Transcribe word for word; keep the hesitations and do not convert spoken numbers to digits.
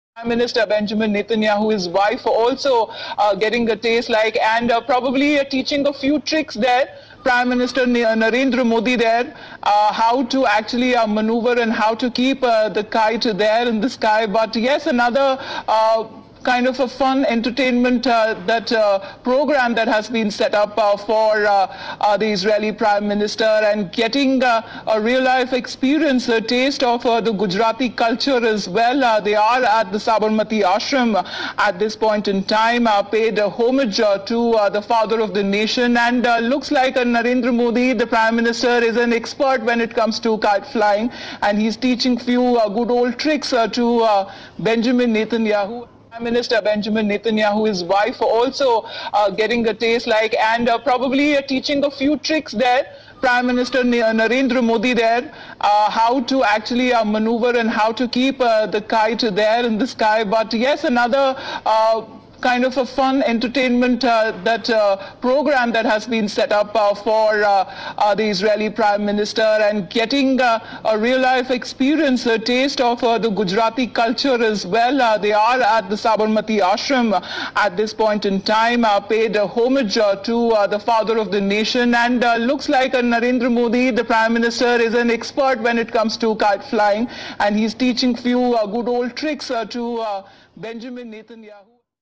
Prime Minister Benjamin Netanyahu, his wife, also uh, getting a taste like and uh, probably uh, teaching a few tricks there. Prime Minister Narendra Modi there, uh, how to actually uh, maneuver and how to keep uh, the kite there in the sky. But yes, another uh, kind of a fun entertainment uh, that uh, program that has been set up uh, for uh, uh, the Israeli Prime Minister, and getting uh, a real-life experience, a taste of uh, the Gujarati culture as well. Uh, they are at the Sabarmoty ashram at this point in time, uh, paid uh, homage uh, to uh, the father of the nation, and uh, looks like uh, Narendra Modi, the Prime Minister, is an expert when it comes to kite flying, and he's teaching few uh, good old tricks uh, to uh, Benjamin Netanyahu. Prime Minister Benjamin Netanyahu, his wife, also uh, getting a taste like and uh, probably uh, teaching a few tricks there. Prime Minister Narendra Modi there, uh, how to actually uh, maneuver and how to keep uh, the kite there in the sky. But yes, another uh, kind of a fun entertainment uh, that uh, program that has been set up uh, for uh, uh, the Israeli Prime Minister, and getting uh, a real-life experience, a taste of uh, the Gujarati culture as well. Uh, they are at the Sabarmoty ashram at this point in time, uh, paid uh, homage uh, to uh, the father of the nation, and uh, looks like uh, Narendra Modi, the Prime Minister, is an expert when it comes to kite flying, and he's teaching few uh, good old tricks uh, to uh, Benjamin Netanyahu.